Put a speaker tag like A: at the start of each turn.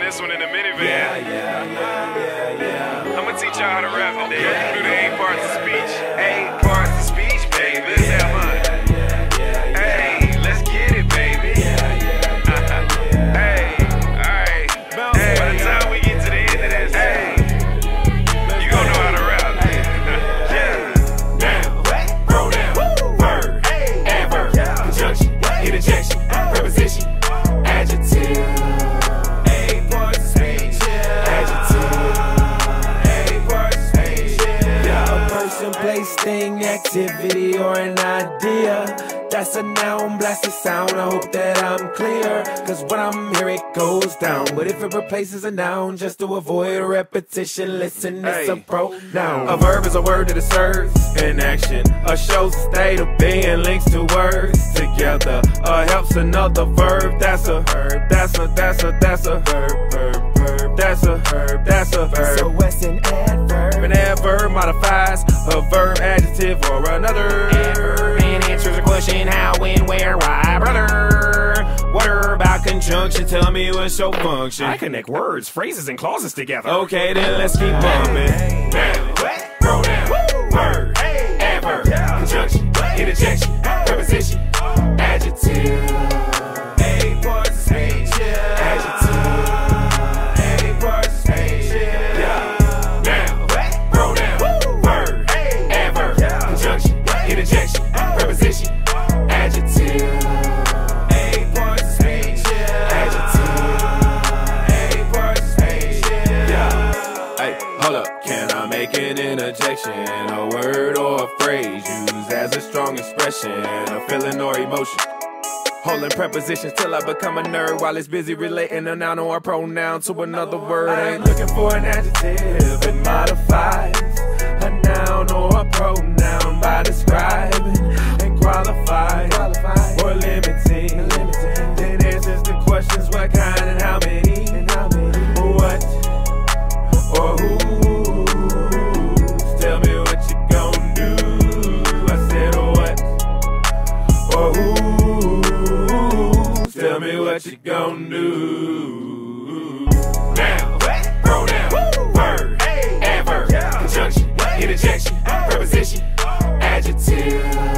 A: this one in a minivan.
B: Yeah.
A: I'm gonna teach y'all how to rap today. Do the 8 parts of speech. 8 parts of speech, baby. Let's have fun. Hey, let's get it, baby. Hey, alright. Hey, by the time we get to the end of this, hey, you gon' know how to rap.
B: Interjection, preposition, adjective. 8 parts of speech, adjective. 8 parts of speech, yeah. A person, place, thing, activity, or an idea. That's a noun, blasted sound. I hope that I'm clear, cause when I'm here it goes down. But if it replaces a noun, just to avoid repetition, listen, it's a pronoun. A verb is a word that serves in action. A shows a state of being, links to words together. Helps another verb, that's a verb. That's a verb. That's a verb. So what's an adverb? An adverb modifies a verb, adjective, or another adverb, and answers a question: how, when, where, why, brother. What about conjunction? Tell me what's your function.
C: I connect words, phrases, and clauses together.
B: Okay, then let's keep bumping. Noun, pronoun, verb, adverb, conjunction, interjection, preposition, adjective. 8 parts of speech, adjective. 8 parts of speech, noun, pronoun, verb, adverb, conjunction, interjection, preposition, adjective. 8 parts of speech, adjective. 8 parts of speech, Hey, hold up. Can I make an interjection? A word or a phrase used as a strong expression, a feeling or emotion. Holding prepositions till I become a nerd while it's busy relating a noun or a pronoun to another word. I ain't looking for an adjective. It modifies a noun or a pronoun by describing and qualifying or limiting. Then answers the questions: what kind and how many, what or who. Tell me what you gon' do. I said what or who. Tell me what you gon' do. Noun, pronoun, verb, adverb, conjunction, interjection, preposition, adjective.